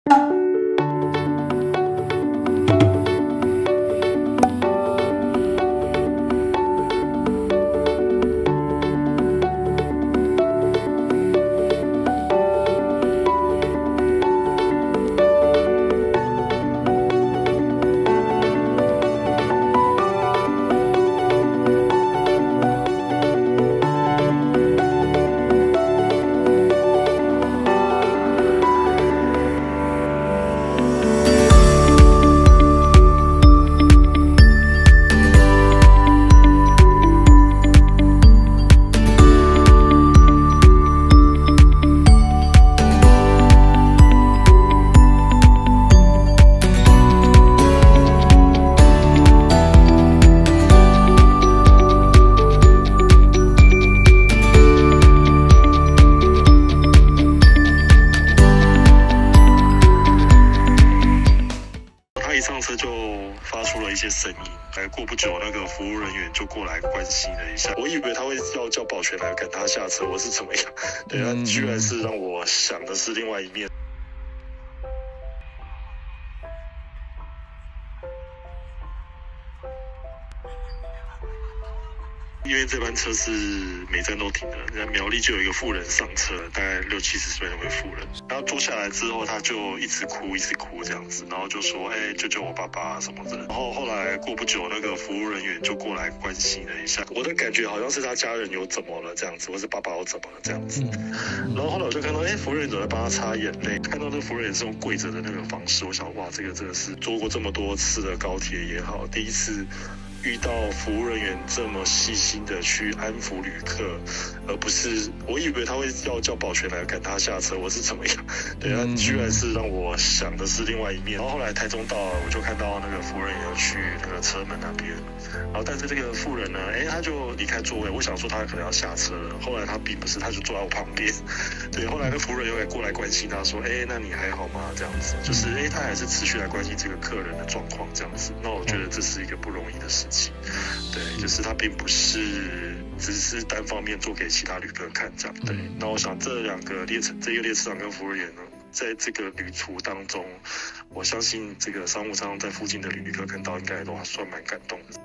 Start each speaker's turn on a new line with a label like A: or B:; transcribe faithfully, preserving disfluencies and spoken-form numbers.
A: 上车就发出了一些声音，来过不久，那个服务人员就过来关心了一下。我以为他会要叫保全来赶他下车，我是怎么样？对，他居然是让我想的是另外一面。因为这班车是每站都停的，在苗栗就有一个妇人上车，大概六七十岁那位妇人，然后坐下来之后，他就一直哭，一直哭这样子，然后就说：“哎、欸，救救我爸爸什么的。”然后后来过不久，那个服务人员就过来关心了一下，我的感觉好像是他家人有怎么了这样子，或是爸爸有怎么了这样子。然后后来我就看到，哎、欸，服务员总在帮他擦眼泪，看到那个服务员是用跪着的那个方式，我想，哇，这个真的是坐过这么多次的高铁也好，第一次遇到服务人员这么细心的去安抚旅客，而不是我以为他会要叫保全来赶他下车，我是怎么样？对，他居然是让我想的是另外一面。然后后来台中到了，我就看到那个服务人员要去那个车门那边，然后但是这个妇人呢，哎，他就离开座位，我想说他可能要下车了，后来他并不是，他就坐在我旁边。对，后来那服务人员又过来关心他说：“哎，那你还好吗？”这样子，就是哎，他还是持续来关心这个客人的状况，这样子。那我觉得这是一个不容易的事情。对，就是他并不是只是单方面做给其他旅客看这样。对，那我想这两个列车，这个列车长跟服务员呢，在这个旅途当中，我相信这个商务舱在附近的旅客看到应该都算蛮感动的。